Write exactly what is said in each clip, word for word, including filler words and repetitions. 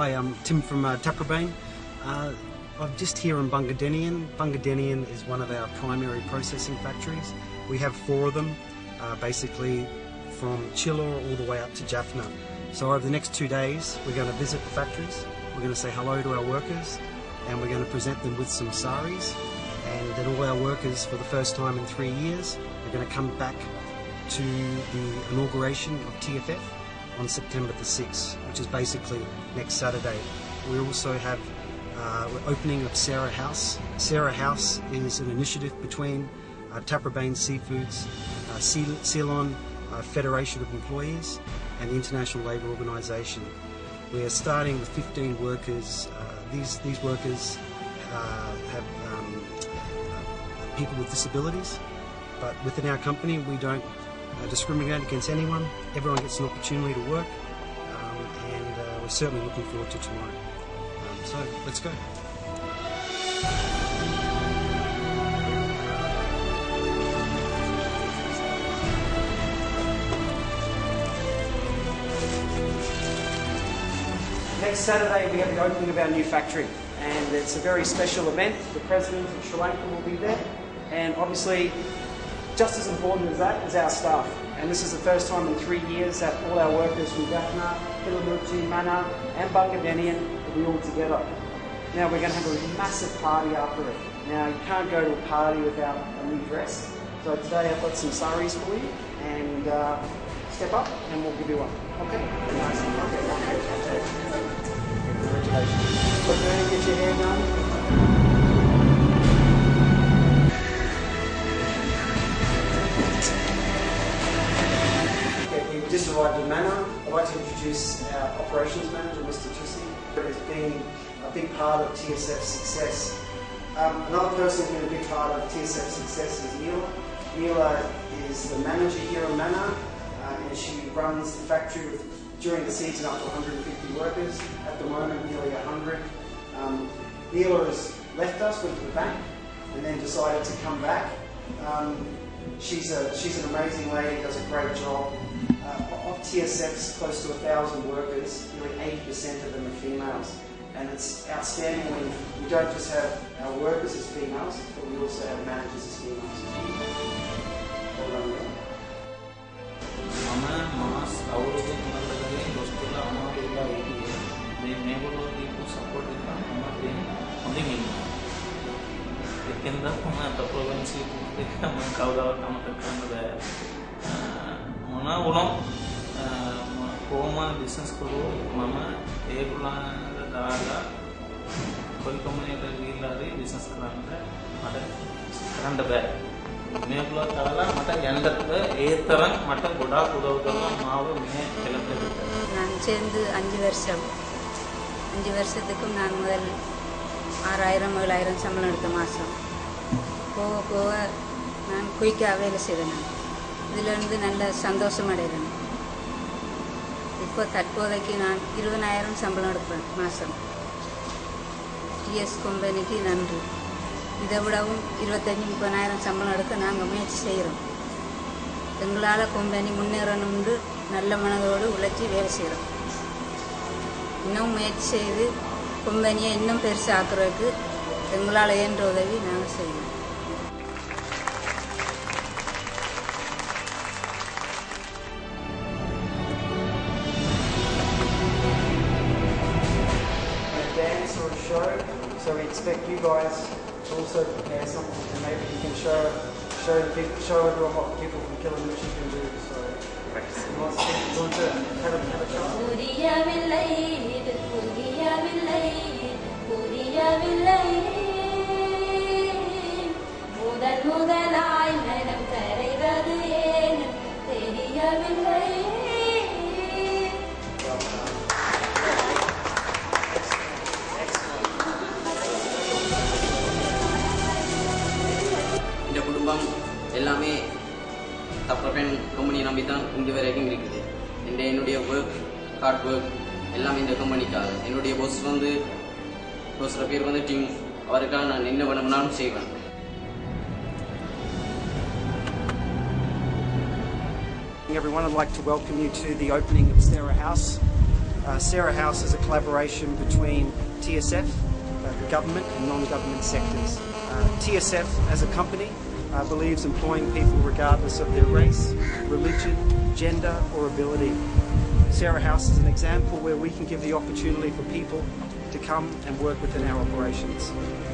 Hi, I'm Tim from uh, Taprobane. Uh, I'm just here in Bungadenian. Bungadenian is one of our primary processing factories. We have four of them, uh, basically from Chillor all the way up to Jaffna. So over the next two days, we're going to visit the factories, we're going to say hello to our workers, and we're going to present them with some saris. And then all our workers, for the first time in three years, are going to come back to the inauguration of T F F on September the sixth, which is basically next Saturday. We also have uh, we're opening of Sarah House. Sarah House is an initiative between uh, Taprobane Seafoods, uh, Ceylon uh, Federation of Employees, and the International Labour Organisation. We are starting with fifteen workers. Uh, these these workers uh, have um, uh, people with disabilities, but within our company we don't uh, discriminate against anyone. Everyone gets an opportunity to work, um, and uh, we're certainly looking forward to tomorrow. Um, so let's go. Next Saturday we have the opening of our new factory, and it's a very special event. The President of Sri Lanka will be there, and obviously just as important as that is our staff. And this is the first time in three years that all our workers from Jaffna, Kilinochchi, Mannar and Bungadenian will be all together. Now we're going to have a massive party after it. Now you can't go to a party without a new dress, so today I've got some saris for you, and uh, step up and we'll give you one. Okay? Nice. Okay. Congratulations. Look there and get your hair done. Okay, we've just arrived in Mannar. I'd like to introduce our operations manager, Mister Tussi, who has been a big part of T S F's success. Um, another person who's been a big part of T S F's success is Neela. Neela is the manager here in Mannar, uh, and she runs the factory with, during the season, up to one hundred fifty workers. At the moment, nearly one hundred. Um, Neela has left us, went to the bank, and then decided to come back. Um, she's a she's an amazing lady, does a great job. Uh, of T S F's close to a thousand workers, nearly eighty percent of them are females, and it's outstanding when we don't just have our workers as females, but we also have managers as females. Well done, Neela. The neighborhood people support it only me. The Kenda the province they come and cover come to Mona Uno Poma business guru, Mama, Ebula, the Dada, Colcominator, Villa, business mother, and the bed. Nebula Tala, Mata Yanda, eighth run, Mata Buddha, Buddha, Mava, May, Nanchen, Anjiversam. அஞ்சு வருஷத்துக்கும் நான் முதல் ஆறாயிரம் ஏழாயிரம் சம்பளம் எடுத்த மாதம் போக போக நான் குயிக்காக வேலை செய்தேன். இதிலிருந்து நல்ல சந்தோஷம் அடைகிறேன். இப்போ தற்போதைக்கு நான் இருபதாயிரம் சம்பளம் எடுப்பேன் மாதம். டிஎஸ் கம்பெனிக்கு நன்றி. இதை விடவும் இருபத்தஞ்சி முப்பதாயிரம் சம்பளம் எடுக்க நாங்கள் முயற்சி செய்கிறோம். எங்களால் கம்பெனி முன்னேறணும்னு நல்ல மனதோடு உழைச்சி வேலை செய்கிறோம். இன்னும் முயற்சி செய்து கம்பெனியை இன்னும் பெருசாக்குறதுக்கு எங்களால் இயன்ற உதவி நாங்கள் செய்வோம். Dance or a show, so we expect you guys to also prepare something, and maybe you can show show the people, show everyone what people from Kilinochchi can do. So. You want to, you want to have a, have a show? Puriya villayid, puriya villayid, puriya villayid. Mudal mudalai manam karaivathu yen, theriya villayid. இந்த குடும்பம் எல்லாமே Taprobane company நம்பி தான் இங்க வரைக்கும் இருக்குது. இந்த என்னுடைய work, hard work எல்லாம் இந்த கம்பெனிக்காக. என்னுடைய boss வந்து boss பேர் வந்து டீம். அவருக்காக நான் என்ன வேணும்னாலும் செய்வேன். Everyone, I'd like to welcome you to the opening of Sarah House. Uh, Sarah House is a collaboration between T S F, uh, government and non-government sectors. Uh, T S F as a company uh, believes employing people regardless of their race, religion, gender or ability. Sarah House is an example where we can give the opportunity for people to come and work within our operations.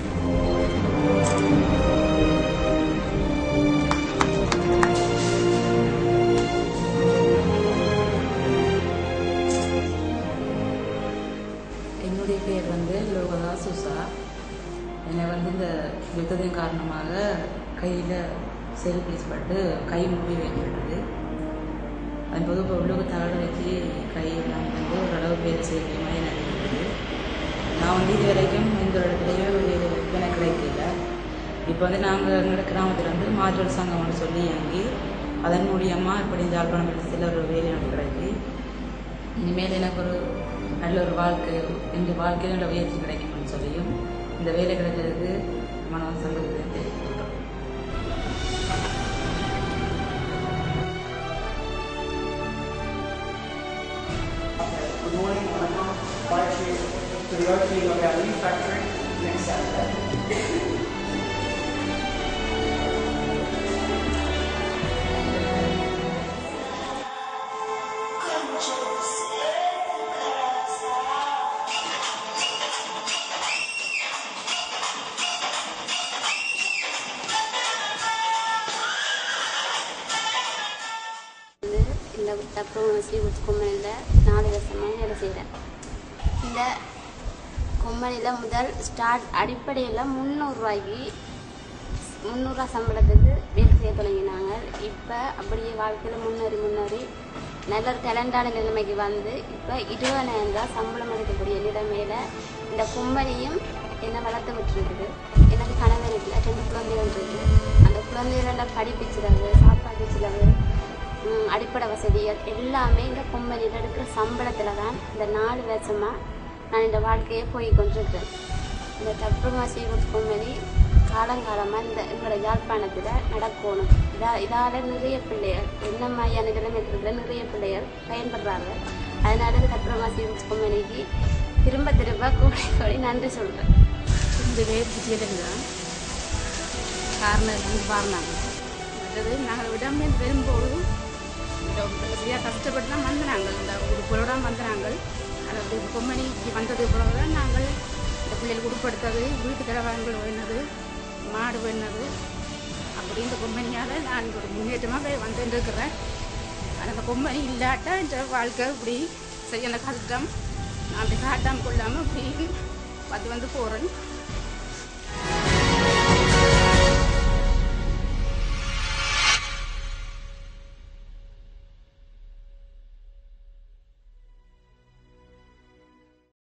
என்னுடைய பேர் வந்து லோகதா சுசா. என்னை வந்து இந்த யுத்தத்தின் காரணமாக கையில் செல் பீஸ்பட்டு கை மூடி வைக்கப்பட்டது. அதுபோது இப்போ உள்ளுக்கு தகடு வச்சு கை எல்லாம் வந்து ஓரளவு பேர் செய்கிற மாதிரி எனக்கு இருந்தது. நான் வந்து இது வரைக்கும் எந்த இடத்துலையோ எனக்கு கிடைக்கல. இப்போ வந்து நாங்கள் எங்களோட கிராமத்தில் வந்து மாற்றோட சங்கம்னு சொல்லி இயங்கி அதன் மூலியமாக இப்படி இந்த யாழ்ப்பாணம் சில ஒரு வேலை ஒன்று கிடைக்கி இனிமேல் எனக்கு ஒரு நல்ல ஒரு வாழ்க்கை இந்த வாழ்க்கையில் நல்ல உயர்ச்சி கிடைக்கும்னு சொல்லியும் இந்த வேலை கிடைக்கிறதுக்கு மனம் சங்கத்தை தெரிவிக்கின்றோம். Good morning, I invite you to the opening of our new factory next Saturday. இந்த தப்புவசி கொம்மனில் நாலு வருஷமாக வேலை செய்கிறேன். இந்த கொம்மனியில் முதல் ஸ்டார்ட் அடிப்படையில் முந்நூறுரூவாய்க்கு முந்நூறுரூவா சம்பளத்துக்கு வேலை செய்ய தொடங்கினாங்க. இப்போ அப்படியே வாழ்க்கையில் முன்னேறி முன்னேறி நல்ல ஒரு டேலண்டான நிலைமைக்கு வந்து இப்போ இருபதாயிரம் ரூபா சம்பளம் எடுக்கக்கூடிய நிலைமையில் இந்த கொம்பனியும் என்னை வளர்த்து விட்டுருக்குது. எனக்கு கணவர் இல்லை, ரெண்டு குழந்தைகள் இருக்குது. அந்த குழந்தைகளோட படிப்பு செலவு, சாப்பாட்டு செலவு, அடிப்படை வசதிகள் எல்லாமே இந்த கொம்பனியில் எடுக்கிற சம்பளத்தில் தான் இந்த நாலு வருஷமாக நான் இந்த வாழ்க்கையை போய் கொண்டிருக்கிறேன். இந்த தப்புமாசி கொம்பனி காலங்காலமாக இந்த எங்களோட யாழ்ப்பாணத்தில் நடக்கணும். இதா இதால் நிறைய பிள்ளைகள் என்ன மாதிரியான நிலைமை இருக்கிற நிறைய பிள்ளைகள் பயன்படுறாங்க. அதனால இந்த தப்புமாசி கொம்பனிக்கு திரும்ப திரும்ப கோடி கோடி நன்றி சொல்கிறேன். இந்த பேர் விஜயலட்சுமி காரணம் பாருனாங்க. மற்றது நாங்கள் விடாமே வரும்போது சரியாக கஷ்டப்பட்டு தான் வந்தாங்க. இந்த உடுப்போட தான் வந்தாங்க. அதாவது கொம்பனிக்கு வந்தது பிறகு தான் நாங்கள் இந்த பிள்ளைகளுக்கு உடுப்படுத்தது, வீட்டு கிழவங்கள் வேணது, மாடு வேணது. அப்படி இந்த கொம்பனியால் நான் ஒரு முன்னேற்றமாக வந்துருக்கிறேன். ஆனால் அந்த கொம்பனி இல்லாட்டா இந்த வாழ்க்கை இப்படி சரியான கஷ்டம். நான் அப்படி காட்டாமல் கொள்ளாமல் இப்படி வந்து வந்து போகிறேன்.